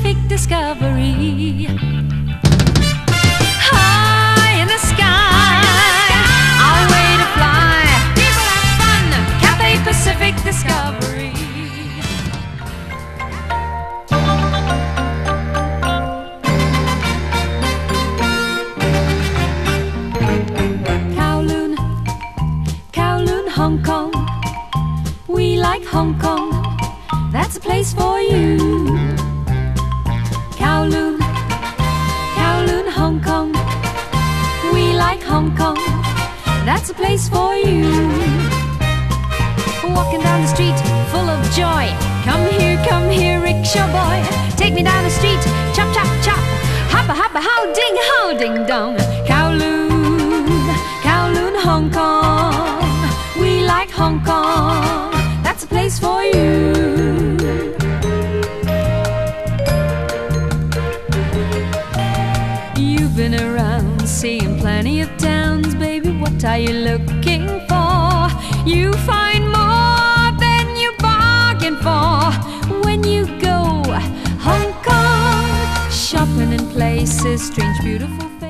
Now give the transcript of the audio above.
Pacific discovery. High in the sky, our way to fly. People have fun, Cathay Pacific discovery. Kowloon, Kowloon, Hong Kong. We like Hong Kong, that's a place for you. Kowloon, Kowloon, Hong Kong. We like Hong Kong, that's a place for you. Walking down the street full of joy. Come here, rickshaw boy. Take me down the street, chop, chop, chop. Hoppa, hoppa, how ding dong. Kowloon, Kowloon, Hong Kong. We like Hong Kong, that's a place for you. You've been around, seeing plenty of towns, baby. What are you looking for? You find more than you bargain for when you go Hong Kong, shopping in places, strange, beautiful faces.